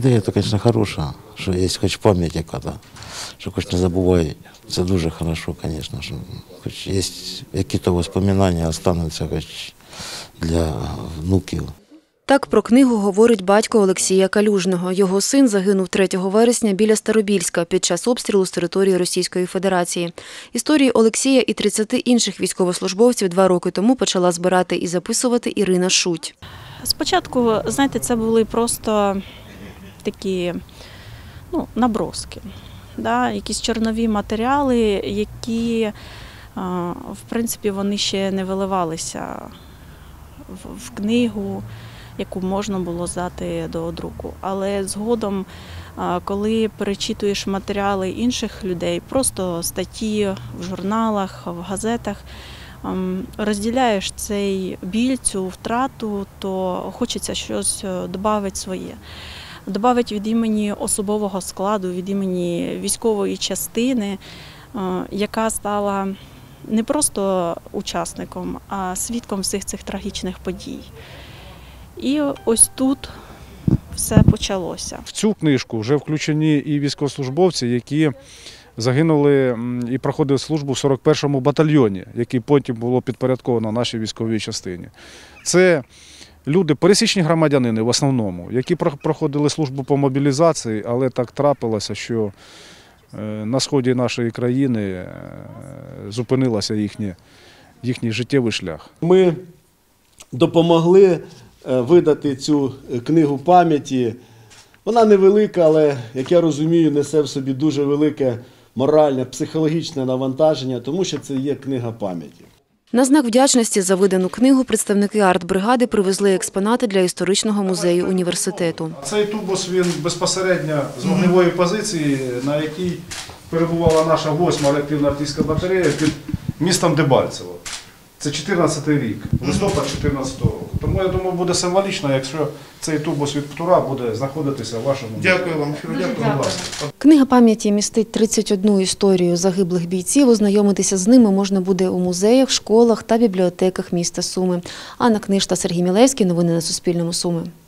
Ідея, звісно, хороша, що є хоч пам'ять яка-то, що хоч не забувають. Це дуже хорошо, звісно, що хоч є якісь воспоминання, залишаться хоч для внуків. Так про книгу говорить батько Олексія Калюжного. Його син загинув 3 вересня біля Старобільська під час обстрілу з території Російської Федерації. Історії Олексія і 30 інших військовослужбовців 2 роки тому почала збирати і записувати Ірина Шуть. Спочатку, знаєте, це були просто такі наброски, якісь чорнові матеріали, які, в принципі, вони ще не виливалися в книгу, яку можна було здати до друку. Але згодом, коли перечитуєш матеріали інших людей, просто статті в журналах, в газетах, розділяєш цей біль, цю втрату, то хочеться щось додати своє. Додати від імені особового складу, від імені військової частини, яка стала не просто учасником, а свідком всіх цих трагічних подій. І ось тут все почалося. В цю книжку вже включені і військовослужбовці, які загинули і проходили службу в 41-му батальйоні, який потім було підпорядковано нашій військовій частині. Це люди, пересічні громадянини в основному, які проходили службу по мобілізації, але так трапилося, що на сході нашої країни зупинився їхній життєвий шлях. Ми допомогли видати цю книгу пам'яті. Вона невелика, але, як я розумію, несе в собі дуже велике моральне, психологічне навантаження, тому що це є книга пам'яті. На знак вдячності за видану книгу представники арт-бригади привезли експонати для історичного музею університету. Цей тубус, він безпосередньо з вогневої позиції, на якій перебувала наша 8-ма реактивна артилерійська батарея під містом Дебальцево. Це 14-й рік, листопад 14-го року. Тому, я думаю, буде символічно, якщо цей тубус від ПТУРа буде знаходитися в вашому музеї. Дякую вам. Дякую. Книга пам'яті містить 31 історію загиблих бійців. Ознайомитися з ними можна буде у музеях, школах та бібліотеках міста Суми. Анна Кништа, Сергій Мілевський. Новини на Суспільному. Суми.